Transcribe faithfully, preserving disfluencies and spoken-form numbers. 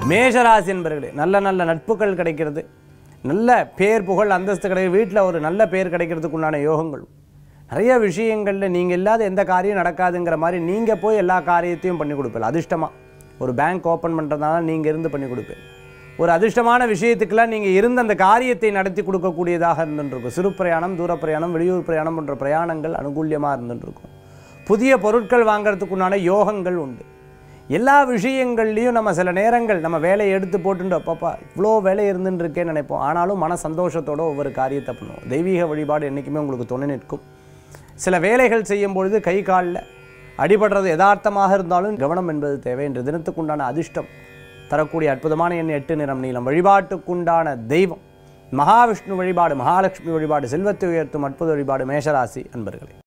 மேஷராசி என்பர்களே, நல்ல நல்ல நட்புகள் கிடைக்கிறது, நல்ல பேர் புகழ் அந்தஸ்து கிடைக்கிறது, வீட்டில் ஒரு நல்ல பேர் கிடைக்கிறதுக்கு உண்டான யோகங்கள். நிறைய விஷயங்களில் நீங்கள் இல்லாத எந்த காரியம் நடக்காதுங்கிற மாதிரி நீங்கள் போய் எல்லா காரியத்தையும் பண்ணி கொடுப்பீங்க. அதிர்ஷ்டமாக ஒரு பேங்க் ஓப்பன் பண்ணுறதுனால நீங்கள் இருந்து பண்ணி கொடுப்பீங்க. ஒரு அதிர்ஷ்டமான விஷயத்துக்கெல்லாம் நீங்கள் இருந்து அந்த காரியத்தை நடத்தி கொடுக்கக்கூடியதாக இருந்துருக்கும். சிறு பிரயாணம், தூர பிரயாணம், வெளியூர் பிரயாணம் போன்ற பிரயாணங்கள் அனுகூல்யமாக இருந்துருக்கும். புதிய பொருட்கள் வாங்கிறதுக்குண்டான யோகங்கள் உண்டு. எல்லா விஷயங்கள்லையும் நம்ம சில நேரங்கள் நம்ம வேலையை எடுத்து போட்டுட்டு அப்பப்பா இவ்வளோ வேலை இருந்துன்னு இருக்கேன்னு நினைப்போம். ஆனாலும் மன சந்தோஷத்தோடு ஒவ்வொரு காரியத்தை பண்ணுவோம். தெய்வீக வழிபாடு என்றைக்குமே உங்களுக்கு துணை நிற்கும். சில வேலைகள் செய்யும் பொழுது கை காலில் அடிபடுறது யதார்த்தமாக இருந்தாலும் கவனம் என்பது தேவை. என்ற தினத்துக்குண்டான அதிர்ஷ்டம் தரக்கூடிய அற்புதமான எண் எட்டு, நிறம் நீளம். வழிபாட்டுக்குண்டான தெய்வம் மகாவிஷ்ணு வழிபாடு, மகாலட்சுமி வழிபாடு, செல்வத்தை உயர்த்தும் அற்புத வழிபாடு. மேஷராசி அன்பர்களே.